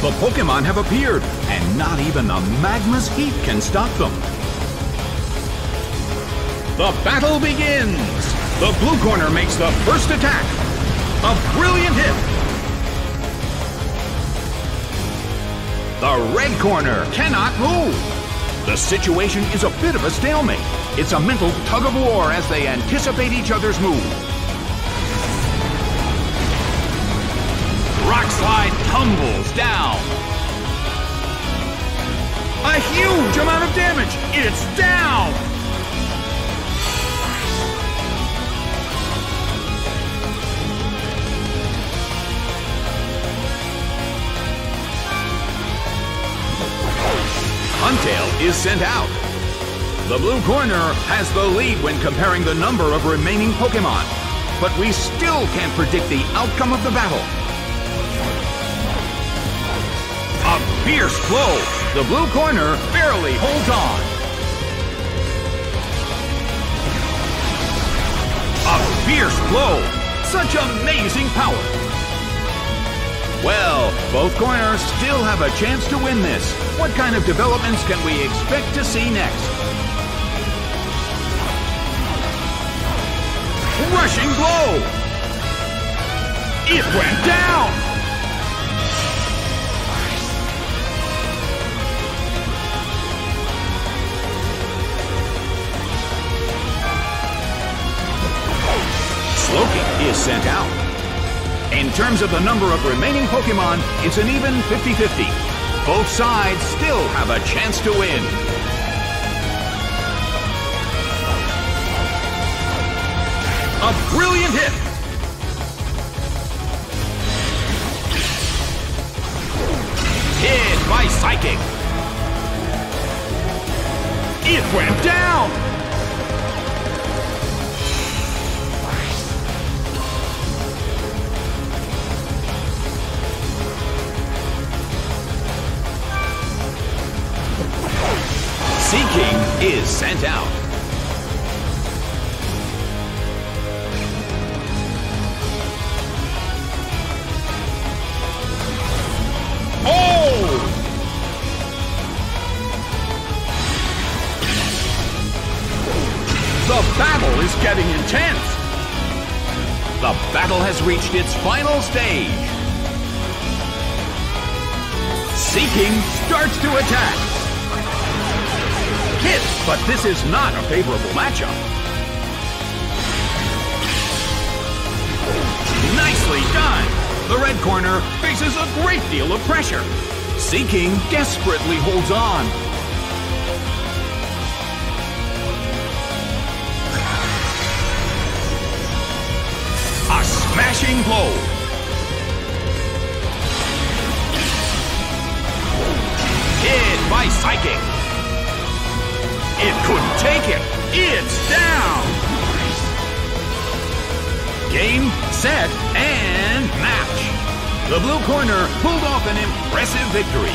The Pokémon have appeared, and not even the magma's heat can stop them. The battle begins! The blue corner makes the first attack. A brilliant hit! The red corner cannot move. The situation is a bit of a stalemate. It's a mental tug of war as they anticipate each other's move. Rock Slide tumbles down. A huge amount of damage. It's down. Huntail is sent out. The blue corner has the lead when comparing the number of remaining Pokémon, but we still can't predict the outcome of the battle. A fierce blow. The blue corner barely holds on. A fierce blow. Such amazing power. Well, both corners still have a chance to win this. What kind of developments can we expect to see next? Rushing blow! It went down! Slowking is sent out. In terms of the number of remaining Pokémon, it's an even 50-50. Both sides still have a chance to win. A brilliant hit! Hit by Psychic! It went down! Seaking is sent out. Oh! The battle is getting intense. The battle has reached its final stage. Seaking starts to attack. Hit, but this is not a favorable matchup. Nicely done! The red corner faces a great deal of pressure. Seaking desperately holds on. A smashing blow. Hit by Psychic. It couldn't take it. It's down. Game, set, and match. The blue corner pulled off an impressive victory.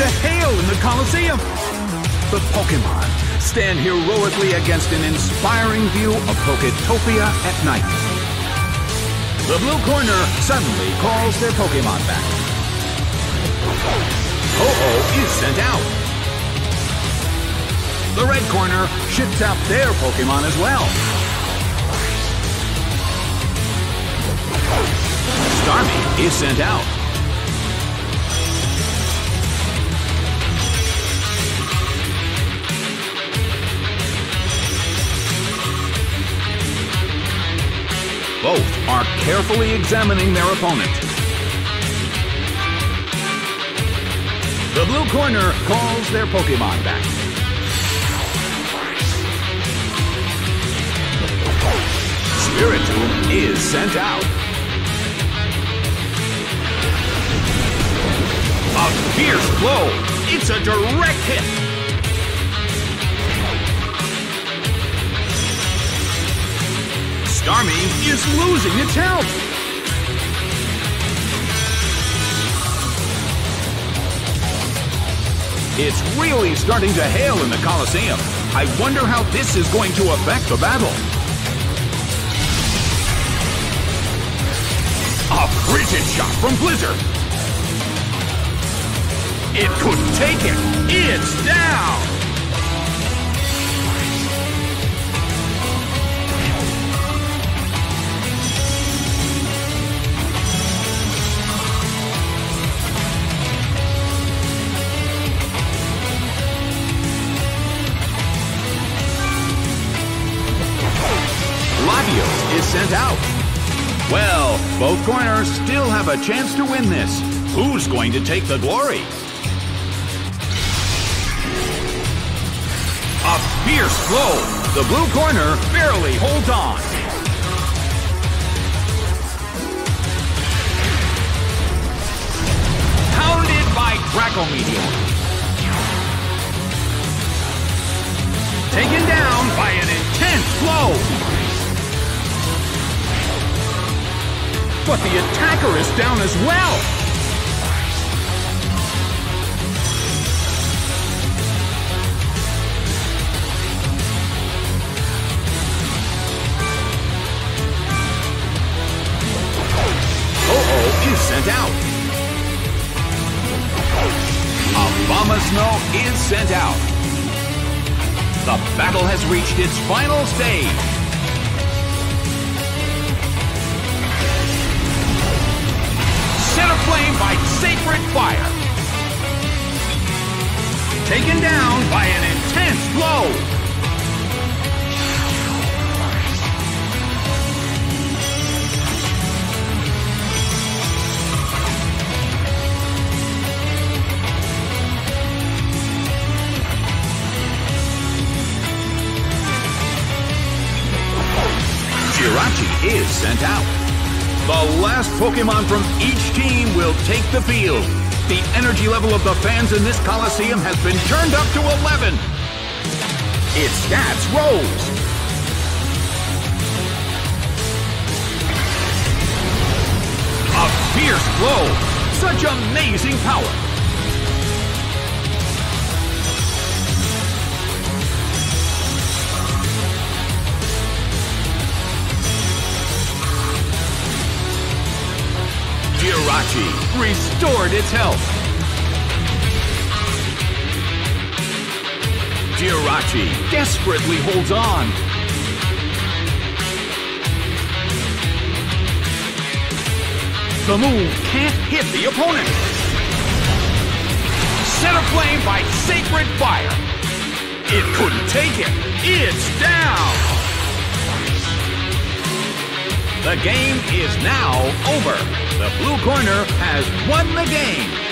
to hail in the Colosseum. The Pokemon stand heroically against an inspiring view of Poketopia at night. The blue corner suddenly calls their Pokemon back. Ho-Oh is sent out. The red corner ships out their Pokemon as well. Starmie is sent out. Both are carefully examining their opponent. The blue corner calls their Pokemon back. Spiritomb is sent out. A fierce blow! It's a direct hit! Starmie is losing its health! It's really starting to hail in the Colosseum. I wonder how this is going to affect the battle. A frigid shot from Blizzard! It couldn't take it! It's down! Latios is sent out. Well, both corners still have a chance to win this. Who's going to take the glory? A fierce blow! The blue corner barely holds on. Pounded by Draco Meteor. Taken down by an intense blow. But the attacker is down as well. Ho-Oh is sent out. Abomasnow is sent out. The battle has reached its final stage. Set aflame by Sacred Fire. Taken down by an intense blow. Jirachi is sent out. The last Pokemon from each team will take the field. The energy level of the fans in this Colosseum has been turned up to 11. Its stats rose. A fierce blow. Such amazing power. Jirachi restored its health. Jirachi desperately holds on. The move can't hit the opponent. Set aflame by Sacred Fire. It couldn't take it. It's down. The game is now over. The blue corner has won the game.